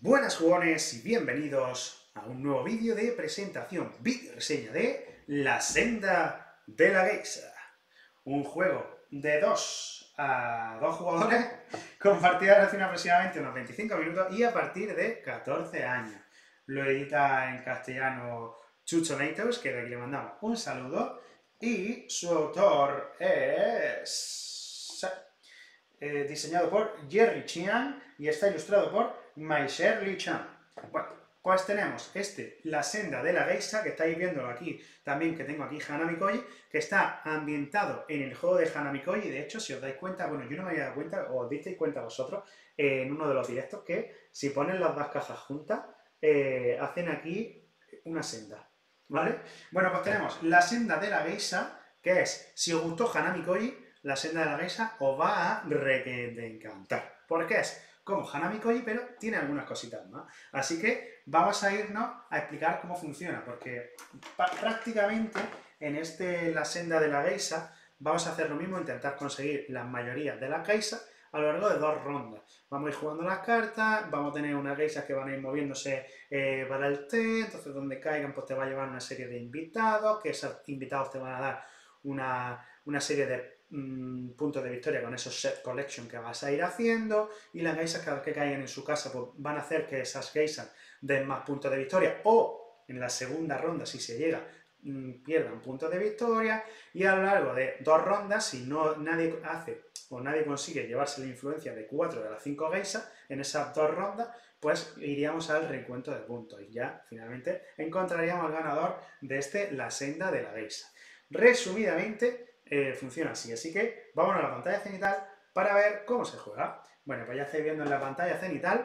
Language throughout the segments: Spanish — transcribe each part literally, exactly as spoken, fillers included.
Buenas jugones y bienvenidos a un nuevo vídeo de presentación, vídeo reseña de La Senda de la Geisha. Un juego de dos a dos jugadores con partida de duración aproximadamente unos veinticinco minutos y a partir de catorce años. Lo edita en castellano Chucho Tomatoes, que de aquí le mandamos un saludo, y su autor es... Eh, diseñado por Jerry Chiang y está ilustrado por My Shirley Chan. Bueno, pues tenemos este, La Senda de la Geisha, que estáis viéndolo aquí, también que tengo aquí Hanami Koji, que está ambientado en el juego de Hanami Koji. De hecho, si os dais cuenta, bueno, yo no me había dado cuenta, o os disteis cuenta vosotros, eh, en uno de los directos, que si ponen las dos cajas juntas, eh, hacen aquí una senda, ¿vale? Bueno, pues tenemos La Senda de la Geisha, que es, si os gustó Hanami Koji, La Senda de la Geisha os va a requete encantar. Porque es como Hanami Koji, pero tiene algunas cositas más. Así que vamos a irnos a explicar cómo funciona, porque prácticamente en este La Senda de la Geisha vamos a hacer lo mismo, intentar conseguir la mayoría de las geishas a lo largo de dos rondas. Vamos a ir jugando las cartas, vamos a tener unas geishas que van a ir moviéndose eh, para el té, entonces donde caigan pues te va a llevar una serie de invitados, que esos invitados te van a dar una, una serie de puntos de victoria con esos set collection que vas a ir haciendo, y las geishas cada vez que caigan en su casa pues van a hacer que esas geishas den más puntos de victoria, o en la segunda ronda, si se llega, mmm, pierdan puntos de victoria, y a lo largo de dos rondas, si no nadie hace o nadie consigue llevarse la influencia de cuatro de las cinco geishas en esas dos rondas, pues iríamos al recuento de puntos, y ya finalmente encontraríamos al ganador de este La Senda de la Geisha. Resumidamente, Eh, funciona así, así que vamos a la pantalla cenital para ver cómo se juega. Bueno, pues ya estáis viendo en la pantalla cenital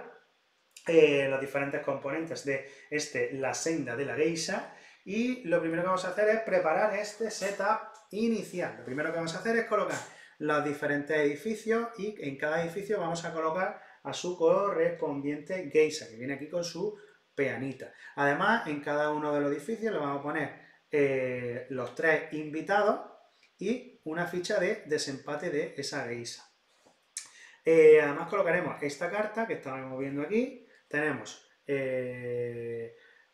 eh, los diferentes componentes de este La Senda de la Geisha, y lo primero que vamos a hacer es preparar este setup inicial. Lo primero que vamos a hacer es colocar los diferentes edificios, y en cada edificio vamos a colocar a su correspondiente geisha, que viene aquí con su peanita. Además, en cada uno de los edificios le vamos a poner eh, los tres invitados y una ficha de desempate de esa geisha. Eh, además colocaremos esta carta que estamos viendo aquí. Tenemos eh,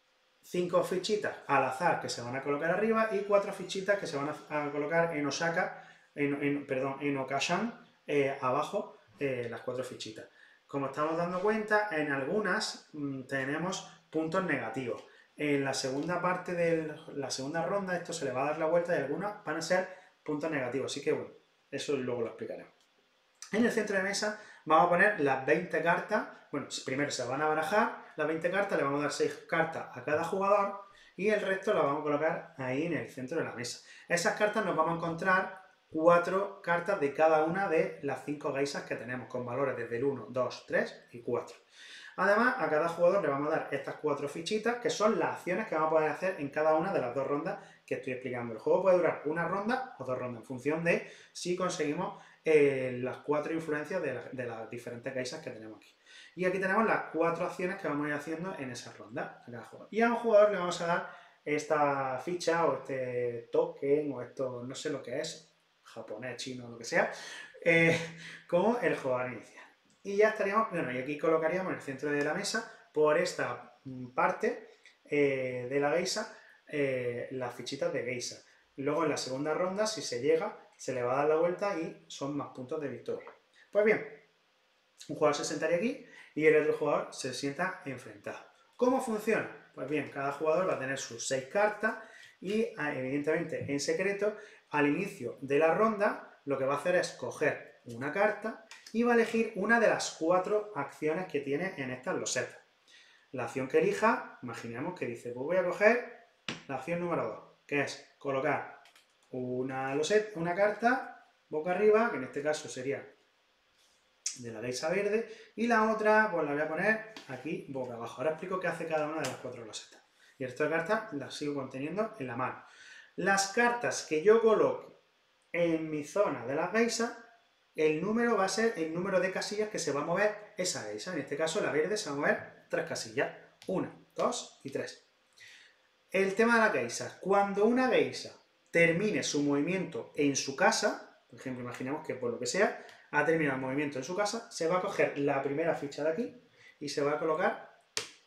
cinco fichitas al azar que se van a colocar arriba y cuatro fichitas que se van a, a colocar en Osaka, en, en, perdón, en Okashan, eh, abajo, eh, las cuatro fichitas. Como estamos dando cuenta, en algunas mmm, tenemos puntos negativos. En la segunda parte de la segunda ronda esto se le va a dar la vuelta y algunas van a ser puntos negativos, así que bueno, eso luego lo explicaremos. En el centro de mesa vamos a poner las veinte cartas. Bueno, primero se van a barajar las veinte cartas, le vamos a dar seis cartas a cada jugador y el resto las vamos a colocar ahí en el centro de la mesa. Esas cartas nos vamos a encontrar cuatro cartas de cada una de las cinco geishas que tenemos, con valores desde el uno, dos, tres y cuatro. Además, a cada jugador le vamos a dar estas cuatro fichitas, que son las acciones que vamos a poder hacer en cada una de las dos rondas que estoy explicando. El juego puede durar una ronda o dos rondas, en función de si conseguimos eh, las cuatro influencias de, la, de las diferentes geishas que tenemos aquí. Y aquí tenemos las cuatro acciones que vamos a ir haciendo en esa ronda a cada jugador. Y a un jugador le vamos a dar esta ficha, o este token, o esto, no sé lo que es, japonés, chino, lo que sea, eh, como el jugador inicial. Y ya estaríamos, bueno, y aquí colocaríamos en el centro de la mesa, por esta parte eh, de la geisha, eh, las fichitas de geisha. Luego en la segunda ronda, si se llega, se le va a dar la vuelta y son más puntos de victoria. Pues bien, un jugador se sentaría aquí y el otro jugador se sienta enfrentado. ¿Cómo funciona? Pues bien, cada jugador va a tener sus seis cartas y evidentemente en secreto, al inicio de la ronda, lo que va a hacer es coger una carta y va a elegir una de las cuatro acciones que tiene en estas losetas. La acción que elija, imaginemos que dice, pues voy a coger la acción número dos, que es colocar una loseta, una carta boca arriba, que en este caso sería de la geisha verde, y la otra pues la voy a poner aquí boca abajo. Ahora explico qué hace cada una de las cuatro losetas. Y el resto de cartas las sigo conteniendo en la mano. Las cartas que yo coloque en mi zona de la geisha, el número va a ser el número de casillas que se va a mover esa geisha. En este caso la verde se va a mover tres casillas. Una, dos y tres. El tema de la geisha. Cuando una geisha termine su movimiento en su casa, por ejemplo, imaginemos que por lo que sea, ha terminado el movimiento en su casa, se va a coger la primera ficha de aquí y se va a colocar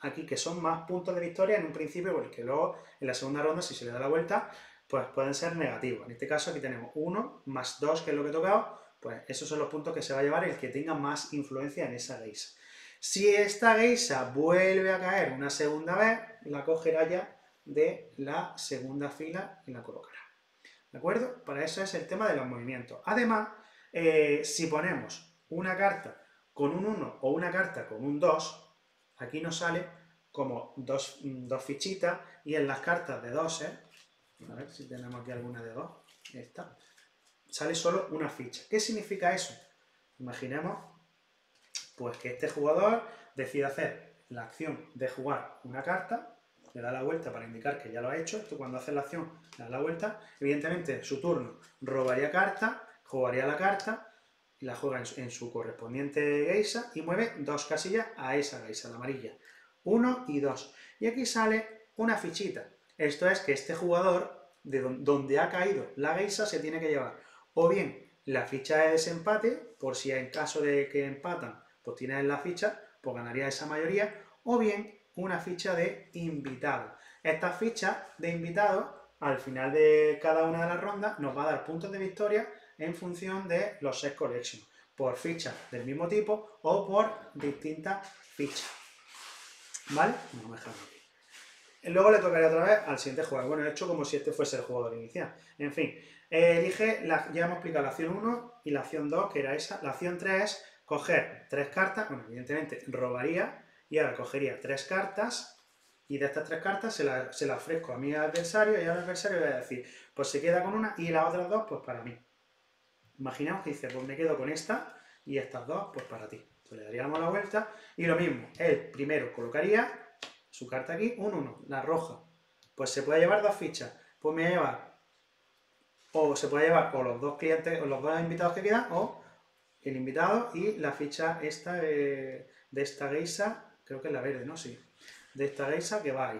aquí que son más puntos de victoria en un principio, porque luego en la segunda ronda, si se le da la vuelta, pues pueden ser negativos. En este caso aquí tenemos uno más dos, que es lo que he tocado, pues esos son los puntos que se va a llevar el que tenga más influencia en esa geisha. Si esta geisha vuelve a caer una segunda vez, la cogerá ya de la segunda fila y la colocará. ¿De acuerdo? Para eso es el tema de los movimientos. Además, eh, si ponemos una carta con un uno o una carta con un dos, aquí nos sale como dos, dos fichitas, y en las cartas de dos, ¿eh? A ver si tenemos aquí alguna de dos, esta, sale solo una ficha. ¿Qué significa eso? Imaginemos pues que este jugador decide hacer la acción de jugar una carta, le da la vuelta para indicar que ya lo ha hecho. Esto, cuando hace la acción, le da la vuelta, evidentemente su turno robaría carta, jugaría la carta y la juega en su, en su correspondiente geisha y mueve dos casillas a esa geisha, la amarilla, uno y dos. Y aquí sale una fichita. Esto es que este jugador, de donde ha caído la geisha, se tiene que llevar o bien la ficha de desempate, por si en caso de que empatan, pues tienes la ficha, pues ganaría esa mayoría, o bien una ficha de invitado. Esta ficha de invitado, al final de cada una de las rondas, nos va a dar puntos de victoria en función de los set collections, por fichas del mismo tipo o por distintas fichas. ¿Vale? Vamos a dejarlo aquí. Luego le tocaría otra vez al siguiente jugador. Bueno, he hecho como si este fuese el jugador inicial. En fin, eh, elige, la, ya hemos explicado la acción uno y la acción dos, que era esa. La acción tres es coger tres cartas, bueno, evidentemente robaría, y ahora cogería tres cartas, y de estas tres cartas se las se la ofrezco a mi adversario, y al adversario le voy a decir, pues se queda con una, y las otras dos, pues para mí. Imaginamos que dice, pues me quedo con esta, y estas dos, pues para ti. Pues le daríamos la vuelta, y lo mismo, él primero colocaría su carta aquí, un uno, la roja. Pues se puede llevar dos fichas. Pues me voy a llevar, o se puede llevar o los dos clientes, o los dos invitados que quedan, o el invitado y la ficha esta de, de esta geisha, creo que es la verde, ¿no? Sí. De esta geisha que va ahí.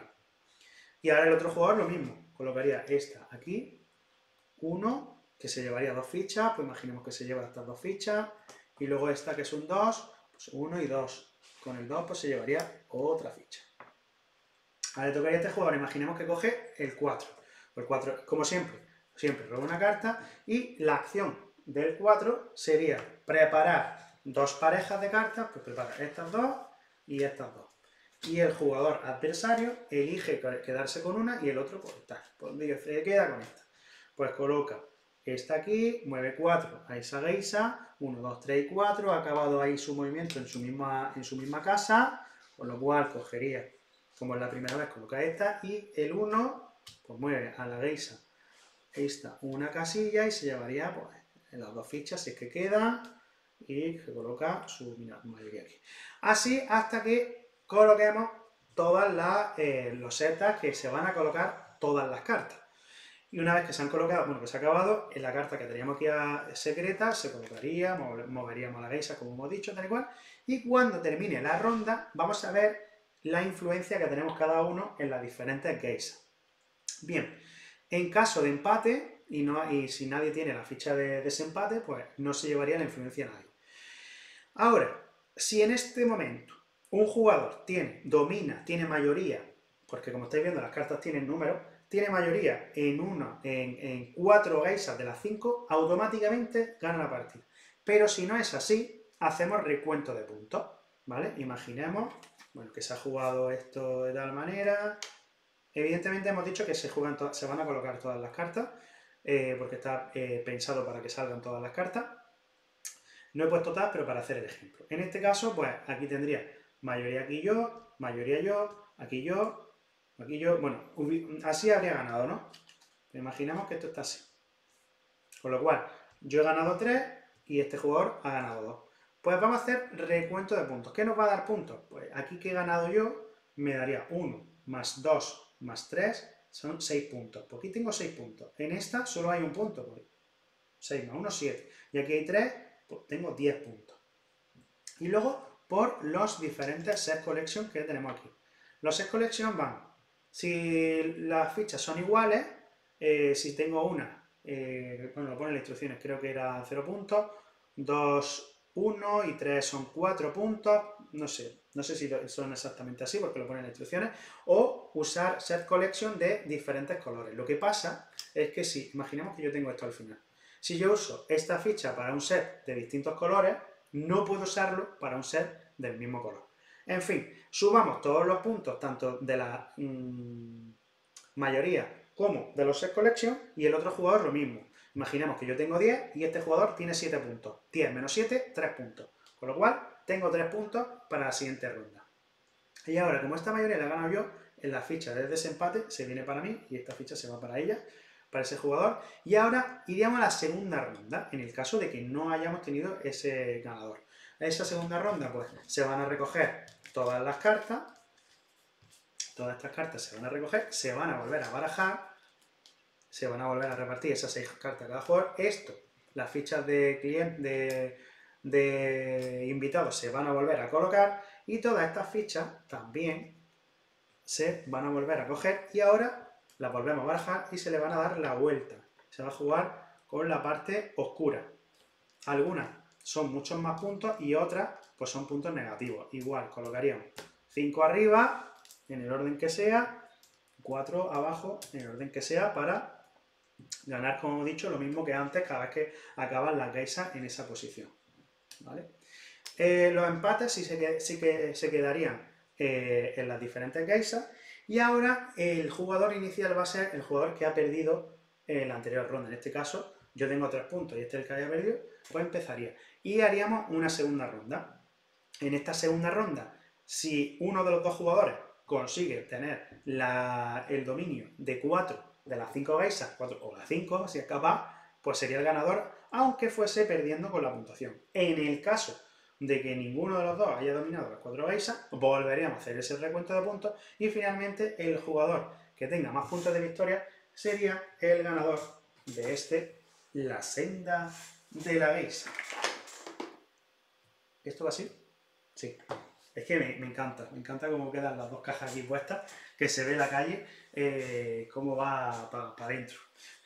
Y ahora el otro jugador lo mismo, colocaría esta aquí, uno, que se llevaría dos fichas, pues imaginemos que se lleva estas dos fichas, y luego esta que es un dos, pues uno y dos. Con el dos pues se llevaría otra ficha. Ahora le tocaría a este jugador, imaginemos que coge el cuatro. El cuatro, como siempre, siempre roba una carta, y la acción del cuatro sería preparar dos parejas de cartas, pues prepara estas dos y estas dos. Y el jugador adversario elige quedarse con una y el otro pues tal, pues se queda con esta. Pues coloca esta aquí, mueve cuatro a esa geisha, uno, dos, tres y cuatro, ha acabado ahí su movimiento en su misma, en su misma casa, con lo cual cogería, como es la primera vez, coloca esta, y el uno pues mueve a la geisha esta una casilla y se llevaría pues las dos fichas, si es que queda, y se coloca su mayoría aquí. Así hasta que coloquemos todas las eh, losetas que se van a colocar todas las cartas. Y una vez que se han colocado, bueno, que se ha acabado, en la carta que teníamos aquí a secreta se colocaría, moveríamos la geisha, como hemos dicho, tal y cual, y cuando termine la ronda vamos a ver la influencia que tenemos cada uno en las diferentes geishas. Bien, en caso de empate, y, no, y si nadie tiene la ficha de desempate, pues no se llevaría la influencia a nadie. Ahora, si en este momento un jugador tiene, domina, tiene mayoría, porque como estáis viendo las cartas tienen números, tiene mayoría en una, en, en cuatro geishas de las cinco, automáticamente gana la partida. Pero si no es así, hacemos recuento de puntos, ¿vale? Imaginemos, bueno, que se ha jugado esto de tal manera. Evidentemente hemos dicho que se, juegan se van a colocar todas las cartas, eh, porque está eh, pensado para que salgan todas las cartas. No he puesto todas, pero para hacer el ejemplo. En este caso, pues aquí tendría mayoría aquí yo, mayoría yo, aquí yo, aquí yo. Bueno, así habría ganado, ¿no? Imaginemos que esto está así. Con lo cual, yo he ganado tres y este jugador ha ganado dos. Pues vamos a hacer recuento de puntos. ¿Qué nos va a dar puntos? Pues aquí que he ganado yo, me daría uno más dos más tres, son seis puntos. Pues aquí tengo seis puntos. En esta solo hay un punto. Pues seis más uno, siete. Y aquí hay tres, pues tengo diez puntos. Y luego, por los diferentes set collections que tenemos aquí. Los set collections van, si las fichas son iguales, eh, si tengo una, eh, bueno, lo pone en las instrucciones, creo que era cero puntos, dos uno y tres son cuatro puntos, no sé, no sé si son exactamente así porque lo ponen en las instrucciones, o usar set collection de diferentes colores. Lo que pasa es que si, imaginemos que yo tengo esto al final, si yo uso esta ficha para un set de distintos colores, no puedo usarlo para un set del mismo color. En fin, sumamos todos los puntos, tanto de la mmm, mayoría como de los set collection, y el otro jugador lo mismo. Imaginemos que yo tengo diez y este jugador tiene siete puntos. diez menos siete, tres puntos. Con lo cual, tengo tres puntos para la siguiente ronda. Y ahora, como esta mayoría la he ganado yo, en la ficha de desempate se viene para mí y esta ficha se va para ella, para ese jugador. Y ahora iríamos a la segunda ronda, en el caso de que no hayamos tenido ese ganador. En esa segunda ronda, pues, se van a recoger todas las cartas. Todas estas cartas se van a recoger, se van a volver a barajar, se van a volver a repartir esas seis cartas a cada jugador. Esto, las fichas de, cliente, de, de invitados se van a volver a colocar y todas estas fichas también se van a volver a coger y ahora las volvemos a barajar y se le van a dar la vuelta. Se va a jugar con la parte oscura. Algunas son muchos más puntos y otras pues son puntos negativos. Igual, colocaríamos cinco arriba, en el orden que sea, cuatro abajo, en el orden que sea, para ganar, como he dicho, lo mismo que antes cada vez que acaban las geishas en esa posición. ¿Vale? Eh, los empates sí, se, sí que se quedarían eh, en las diferentes geishas y ahora el jugador inicial va a ser el jugador que ha perdido en la anterior ronda. En este caso, yo tengo tres puntos y este es el que haya perdido, pues empezaría. Y haríamos una segunda ronda. En esta segunda ronda, si uno de los dos jugadores consigue tener la, el dominio de cuatro de las cinco geishas, cuatro, o las cinco, si es capaz, pues sería el ganador, aunque fuese perdiendo con la puntuación. En el caso de que ninguno de los dos haya dominado las cuatro geishas, volveríamos a hacer ese recuento de puntos y finalmente el jugador que tenga más puntos de victoria sería el ganador de este, la senda de la geisha. ¿Esto va así? Sí. Es que me, me encanta, me encanta cómo quedan las dos cajas aquí puestas, que se ve la calle, eh, cómo va para pa adentro.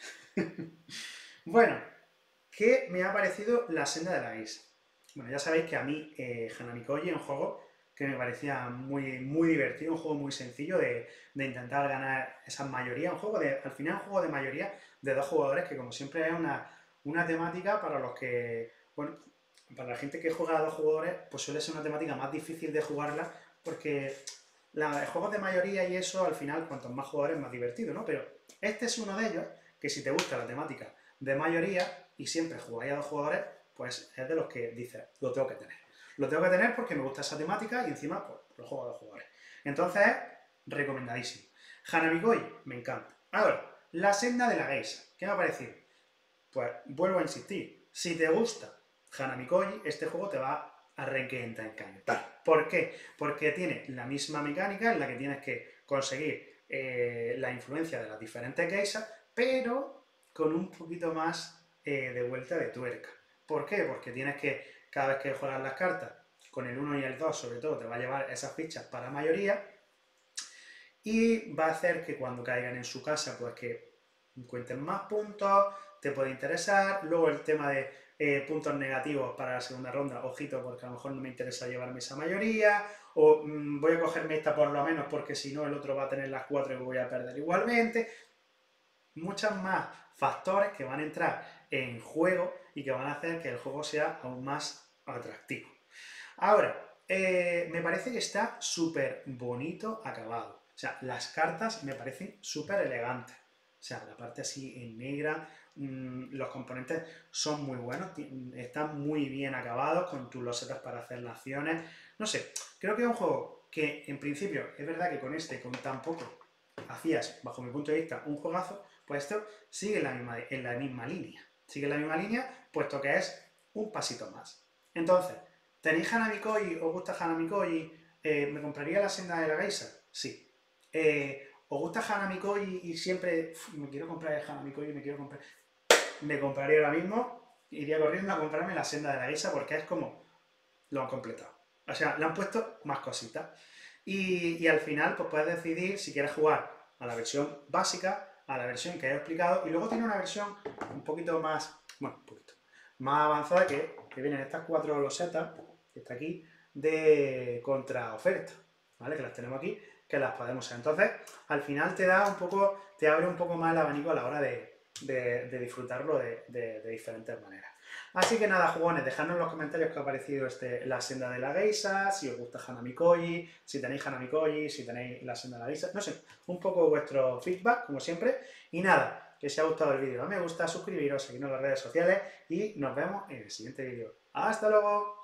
Bueno, ¿qué me ha parecido la senda de la geisha? Bueno, ya sabéis que a mí eh, Hanami Koji es un juego que me parecía muy, muy divertido, un juego muy sencillo de, de intentar ganar esas mayorías, un juego de, al final un juego de mayoría de dos jugadores que como siempre es una, una temática para los que, bueno, para la gente que juega a dos jugadores, pues suele ser una temática más difícil de jugarla, porque los juegos de mayoría y eso, al final, cuantos más jugadores, más divertido, ¿no? Pero este es uno de ellos, que si te gusta la temática de mayoría, y siempre jugáis a dos jugadores, pues es de los que dices, lo tengo que tener. Lo tengo que tener porque me gusta esa temática y encima, pues, lo juego a dos jugadores. Entonces, recomendadísimo. Hanami Koji, me encanta. Ahora, la senda de la geisha, ¿qué me ha parecido? Pues, vuelvo a insistir, si te gusta Hanami Koji, este juego te va a reencantar. ¿Por qué? Porque tiene la misma mecánica en la que tienes que conseguir eh, la influencia de las diferentes geishas, pero con un poquito más eh, de vuelta de tuerca. ¿Por qué? Porque tienes que, cada vez que juegas las cartas, con el uno y el dos sobre todo, te va a llevar esas fichas para mayoría, y va a hacer que cuando caigan en su casa, pues que cuenten más puntos, te puede interesar. Luego el tema de eh, puntos negativos para la segunda ronda, ojito, porque a lo mejor no me interesa llevarme esa mayoría, o mmm, voy a cogerme esta por lo menos porque si no el otro va a tener las cuatro y voy a perder igualmente. Muchos más factores que van a entrar en juego y que van a hacer que el juego sea aún más atractivo. Ahora, eh, me parece que está súper bonito acabado. O sea, las cartas me parecen súper elegantes. O sea, la parte así en negra, mmm, los componentes son muy buenos, están muy bien acabados con tus losetas para hacer las acciones. No sé, creo que es un juego que en principio, es verdad que con este, con tan poco, hacías, bajo mi punto de vista, un juegazo, pues esto sigue en la misma, en la misma línea. Sigue en la misma línea, puesto que es un pasito más. Entonces, ¿tenéis Hanami Koji? ¿Os gusta Hanami Koji? Eh, ¿Me compraría la senda de la geisha? Sí. Eh, ¿Os gusta Hanami Koji y siempre uf, me quiero comprar el Hanami Koji, me quiero comprar... Me compraría ahora mismo, iría corriendo a comprarme la senda de la geisha porque es como lo han completado. O sea, le han puesto más cositas. Y, y al final, pues puedes decidir si quieres jugar a la versión básica, a la versión que he explicado, y luego tiene una versión un poquito más, bueno, un poquito, más avanzada que, que vienen estas cuatro losetas, que está aquí, de contraoferta, ¿vale? Que las tenemos aquí, que las podemos usar. Entonces, al final te da un poco, te abre un poco más el abanico a la hora de, de, de disfrutarlo de, de, de diferentes maneras. Así que nada, jugones, dejadnos en los comentarios qué ha parecido este, la senda de la geisha, si os gusta Hanami Koji, si tenéis Hanami Koji, si tenéis la senda de la geisha, no sé, un poco vuestro feedback, como siempre. Y nada, que si os ha gustado el vídeo, me gusta, suscribiros, seguidnos en las redes sociales y nos vemos en el siguiente vídeo. ¡Hasta luego!